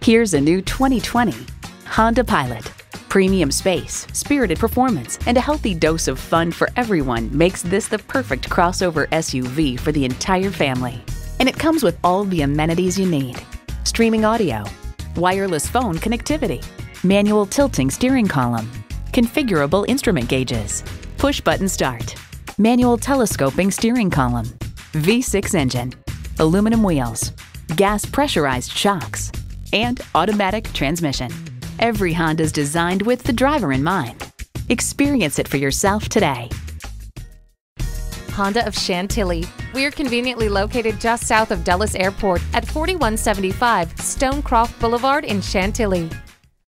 Here's a new 2020 Honda Pilot. Premium space, spirited performance, and a healthy dose of fun for everyone makes this the perfect crossover SUV for the entire family. And it comes with all the amenities you need: streaming audio, wireless phone connectivity, manual tilting steering column, configurable instrument gauges, push-button start, manual telescoping steering column, V6 engine, aluminum wheels, gas pressurized shocks, and automatic transmission. Every Honda is designed with the driver in mind. Experience it for yourself today. Honda of Chantilly. We are conveniently located just south of Dulles Airport at 4175 Stonecroft Boulevard in Chantilly.